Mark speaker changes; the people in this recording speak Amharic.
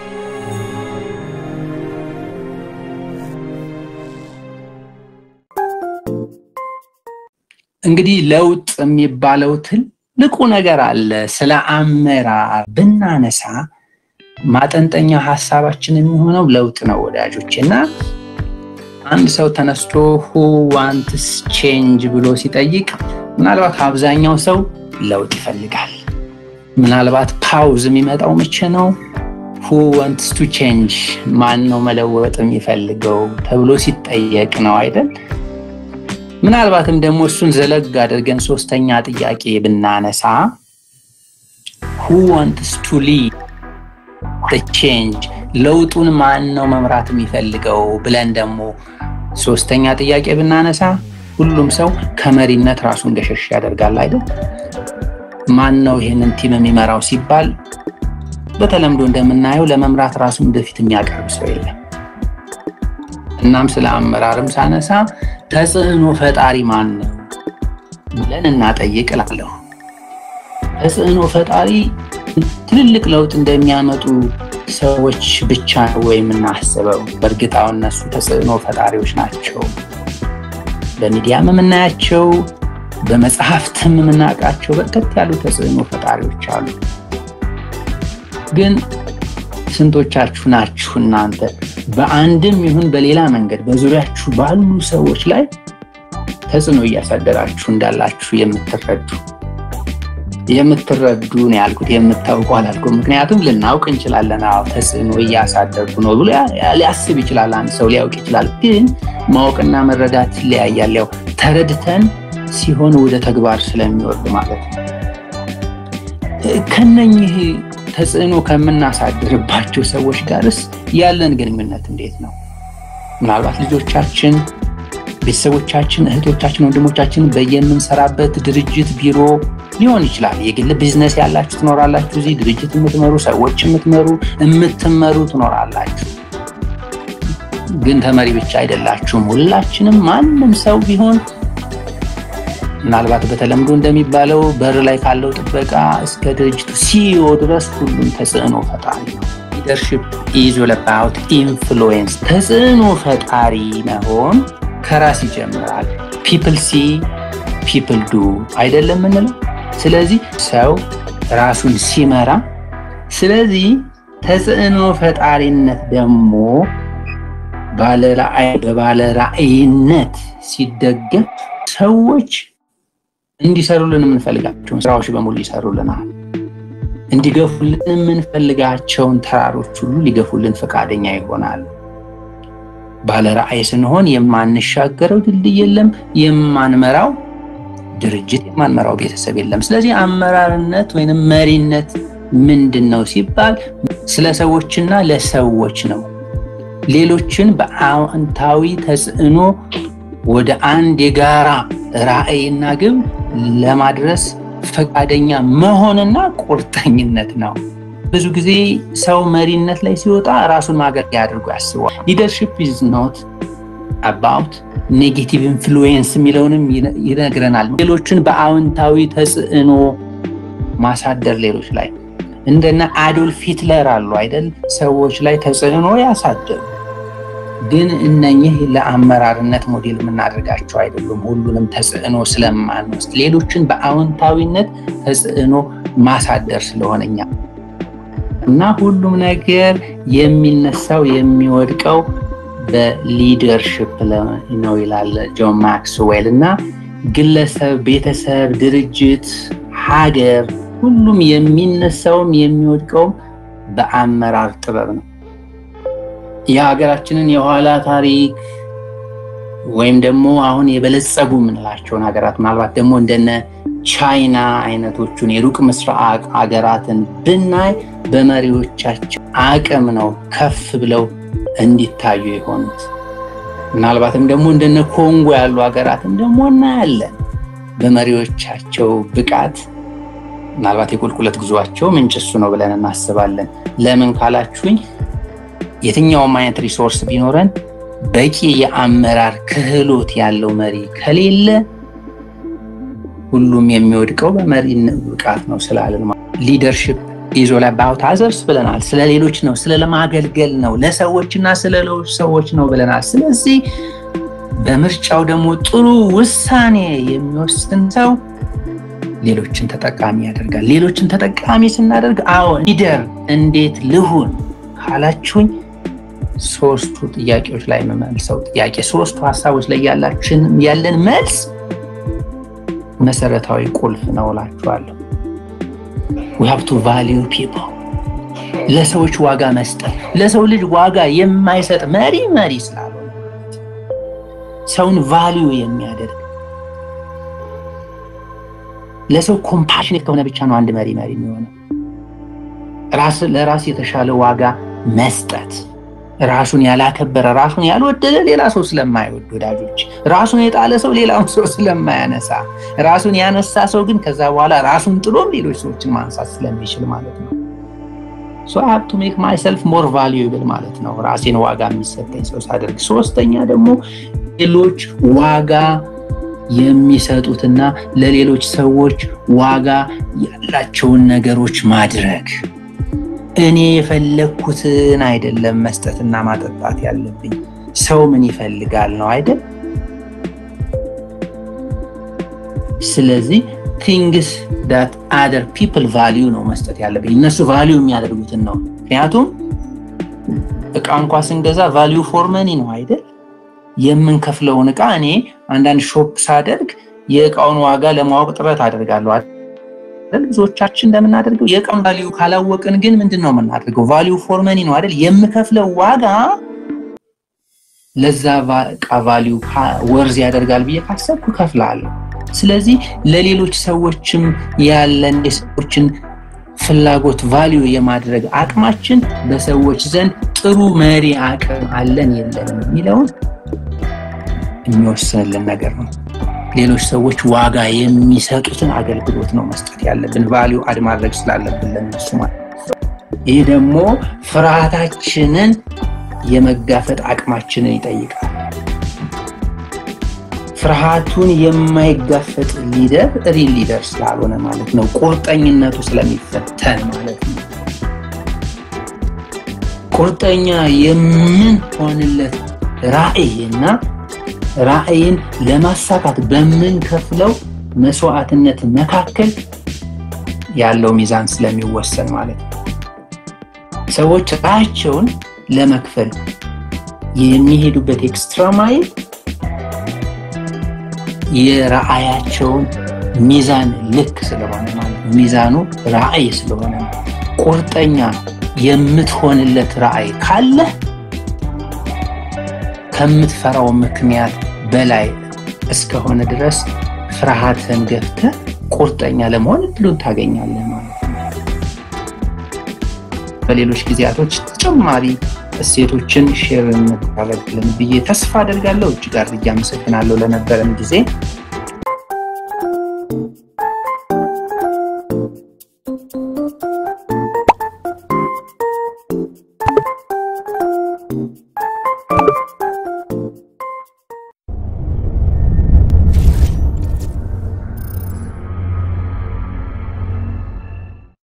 Speaker 1: እንግዲህ ለውጥ የሚባለው ትልቁ ነገር አለ። ስለ አመራር ብናነሳ ማጠንጠኛ ሐሳባችን የሚሆነው ለውጥ ነው ወዳጆችና አንድ ሰው ተነስቶ who wants change ብሎ ሲጠይቅ ምናልባት አብዛኛው ሰው ለውጥ ይፈልጋል። ምናልባት ፓውዝ የሚመጣው መቼ ነው? who wants to change ማን ነው መለወጥ የሚፈልገው ተብሎ ሲጠየቅ ነው አይደል? ምናልባትም ደግሞ እሱን ዘለግ አድርገን ሶስተኛ ጥያቄ ብናነሳ who wants to lead the change ለውጡን ማን ነው መምራት የሚፈልገው ብለን ደግሞ ሶስተኛ ጥያቄ ብናነሳ ሁሉም ሰው ከመሪነት ራሱን ገሸሽ ያደርጋል አይደል? ማን ነው ይሄንን ቲም የሚመራው ሲባል በተለምዶ እንደምናየው ለመምራት ራሱን ወደፊት የሚያቀርብ ሰው የለም። እናም ስለ አመራርም ሳነሳ ተጽዕኖ ፈጣሪ ማን ነው ብለን እናጠይቅላለሁ። ተጽዕኖ ፈጣሪ ትልልቅ ለውጥ እንደሚያመጡ ሰዎች ብቻ ወይም እናስበው? በእርግጣው እነሱ ተጽዕኖ ፈጣሪዎች ናቸው። በሚዲያም የምናያቸው በመጽሐፍትም የምናውቃቸው በርከት ያሉ ተጽዕኖ ፈጣሪዎች አሉ። ግን ስንቶቻችሁ ናችሁ እናንተ በአንድም ይሁን በሌላ መንገድ በዙሪያችሁ ባሉ ሰዎች ላይ ተጽዕኖ እያሳደራችሁ እንዳላችሁ የምትረዱ ነው ያልኩት፣ የምታውቁ አላልኩም። ምክንያቱም ልናውቅ እንችላለን አዎ ተጽዕኖ እያሳደርኩ ነው ብሎ ሊያስብ ይችላል፣ አንድ ሰው ሊያውቅ ይችላል። ግን ማወቅና መረዳት ይለያያል። ያው ተረድተን ሲሆን ወደ ተግባር ስለሚወርድ ማለት ነው። ከነኚህ ተጽዕኖ ከምናሳድርባቸው ሰዎች ጋርስ ያለን ግንኙነት እንዴት ነው? ምናልባት ልጆቻችን፣ ቤተሰቦቻችን፣ እህቶቻችን፣ ወንድሞቻችን በየምንሰራበት ድርጅት ቢሮ ሊሆን ይችላል። የግል ቢዝነስ ያላችሁ ትኖራላችሁ፣ እዚህ ድርጅት የምትመሩ ሰዎች የምትመሩ ትኖራላችሁ። ግን ተመሪ ብቻ አይደላችሁም። ሁላችንም ማንም ሰው ቢሆን ምናልባት በተለምዶ እንደሚባለው በር ላይ ካለው ጥበቃ እስከ ድርጅቱ ሲኢኦ ድረስ ሁሉም ተጽዕኖ ፈጣሪ ነው። ሊደርሺፕ is all about influence። ተጽዕኖ ፈጣሪ መሆን ከራስ ይጀምራል። people see people do አይደለም እንለው። ስለዚህ ሰው ራሱን ሲመራ፣ ስለዚህ ተጽዕኖ ፈጣሪነት ደግሞ ባለ ራዕይነት ሲደገፍ ሰዎች እንዲሰሩልን የምንፈልጋቸውን ስራዎች በሙሉ ይሰሩልናል። እንዲገፉልን የምንፈልጋቸውን ተራሮች ሁሉ ሊገፉልን ፈቃደኛ ይሆናል። ባለ ራዕይ ስንሆን የማንሻገረው ድልድይ የለም፣ የማንመራው ድርጅት፣ የማንመራው ቤተሰብ የለም። ስለዚህ አመራርነት ወይንም መሪነት ምንድነው ሲባል ስለ ሰዎችና ለሰዎች ነው። ሌሎችን በአዎንታዊ ተጽዕኖ ወደ አንድ የጋራ ራዕይና ግብ ለማድረስ ፈቃደኛ መሆንና ቁርጠኝነት ነው። ብዙ ጊዜ ሰው መሪነት ላይ ሲወጣ ራሱን ማገልገያ አድርጎ ያስባል። leadership is not about negative influence የሚለውንም ይነግረናል። ሌሎችን በአዎንታዊ ተጽዕኖ ማሳደር ሌሎች ላይ እንደነ አዶልፍ ሂትለር አሉ አይደል? ሰዎች ላይ ተጽዕኖ ያሳደሩ። ግን እነኚህ ለአመራርነት ሞዴል የምናደርጋቸው አይደሉም። ሁሉንም ተጽዕኖ ስለማንወስድ ሌሎችን በአዎንታዊነት ተጽዕኖ ማሳደር ስለሆነኛ እና ሁሉም ነገር የሚነሳው የሚወድቀው በሊደርሺፕ ነው ይላል ጆን ማክስዌል። እና ግለሰብ፣ ቤተሰብ፣ ድርጅት፣ ሀገር ሁሉም የሚነሳውም የሚወድቀውም በአመራር ጥበብ ነው። የሀገራችንን የኋላ ታሪክ ወይም ደግሞ አሁን የበለጸጉ ምንላቸውን ሀገራት ምናልባት ደግሞ እንደነ ቻይና አይነቶቹን የሩቅ ምስራቅ ሀገራትን ብናይ በመሪዎቻቸው አቅም ነው ከፍ ብለው እንዲታዩ የሆኑት። ምናልባትም ደግሞ እንደነ ኮንጎ ያሉ ሀገራትን ደግሞ እናያለን በመሪዎቻቸው ብቃት። ምናልባት የቁልቁለት ጉዟቸው ምንጭ እሱ ነው ብለን እናስባለን። ለምን ካላችሁኝ የትኛውም አይነት ሪሶርስ ቢኖረን በቂ የአመራር ክህሎት ያለው መሪ ከሌለ ሁሉም የሚወድቀው በመሪነት ብቃት ነው ስላለን ሊደርሺፕ is all about others ብለናል ስለሌሎች ነው ስለለማገልገል ነው ለሰዎችና ስለሌሎች ሰዎች ነው ብለናል ስለዚህ በምርጫው ደግሞ ጥሩ ውሳኔ የሚወስን ሰው ሌሎችን ተጠቃሚ ያደርጋል ሌሎችን ተጠቃሚ ስናደርግ አዎ ሊደር እንዴት ልሁን ካላችሁኝ ሶስቱ ጥያቄዎች ላይ መመልሰው ጥያቄ ሶስቱ ሐሳቦች ላይ ያለን መልስ መሰረታዊ ቁልፍ ነው እላችኋለሁ we have to value people ለሰዎች ዋጋ መስጠት ለሰው ልጅ ዋጋ የማይሰጥ መሪ ስላልሆነ ሰውን ቫልዩ የሚያደርግ ለሰው ኮምፓሽኔት ከሆነ ብቻ ነው አንድ መሪ የሚሆነው ለራስ የተሻለ ዋጋ መስጠት ራሱን ያላከበረ ራሱን ያልወደደ ሌላ ሰው ስለማይወድ ወዳጆች ራሱን የጣለ ሰው ሌላውን ሰው ስለማያነሳ ራሱን ያነሳ ሰው ግን ከዛ በኋላ ራሱን ጥሎም ሌሎች ሰዎችን ማንሳት ስለሚችል ማለት ነው so I have to make myself more valuable ማለት ነው ራሴን ዋጋ የሚሰጠኝ ሰው ሳደርግ ሶስተኛ ደግሞ ሌሎች ዋጋ የሚሰጡትና ለሌሎች ሰዎች ዋጋ ያላቸውን ነገሮች ማድረግ እኔ የፈለኩትን አይደለም መስጠትና ማጠጣት ያለብኝ ሰው ምን ይፈልጋል ነው አይደል ስለዚህ things that other people value ነው መስጠት ያለብኝ እነሱ value የሚያደርጉትን ነው ምክንያቱም እቃ እንኳን ስንገዛ value for money ነው አይደል የምንከፍለውን እቃ እኔ አንዳንድ ሾፕ ሳደርግ የእቃውን ዋጋ ለማወቅ ጥረት አደርጋለሁ ብዙዎቻችን እንደምናደርገው የእቃውን ቫልዩ ካላወቅን ግን ምንድነው የምናደርገው value for money ነው አይደል የምከፍለው ዋጋ ለዛ እቃ value ወርዝ ያደርጋል ብዬ ካሰብኩ ከፍላለሁ ስለዚህ ለሌሎች ሰዎችም ያለን የሰዎችን ፍላጎት value የማድረግ አቅማችን በሰዎች ዘንድ ጥሩ መሪ አቅም አለን የለንም የሚለውን የሚወስንልን ነገር ነው ሌሎች ሰዎች ዋጋ የሚሰጡትን አገልግሎት ነው መስጠት ያለብን value አድ ማድረግ ስላለብን ለነሱ ማለት ይሄ ደግሞ ፍርሃታችንን የመጋፈጥ አቅማችንን ይጠይቃል ፍርሃቱን የማይጋፈጥ ሊደር ሪል ሊደር ስላልሆነ ማለት ነው ቁርጠኝነቱ ስለሚፈተን ማለት ነው ቁርጠኛ የምንሆንለት ራእይን ለማሳካት በመንከፍለው መስዋዕትነት መካከል ያለው ሚዛን ስለሚወሰን ማለት ነው ሰዎች ራሳቸውን ለመክፈል የሚሄዱበት ኤክስትራ ማይል የራእያቸውን ሚዛን ልክ ስለሆነ ማለት ነው ሚዛኑ ራእይ ስለሆነ ቁርጠኛ የምትሆንለት ራእይ ካለ ከምትፈራው ምክንያት በላይ እስከሆነ ድረስ ፍርሃትን ገፍተህ ቁርጠኛ ለመሆን እድሉን ታገኛለህ ማለት ነው በሌሎች ጊዜያቶች ተጨማሪ እሴቶችን ሼር እናደርጋለን ብዬ ተስፋ አደርጋለሁ እጅግ አድርጌ አመሰግናለሁ ለነበረን ጊዜ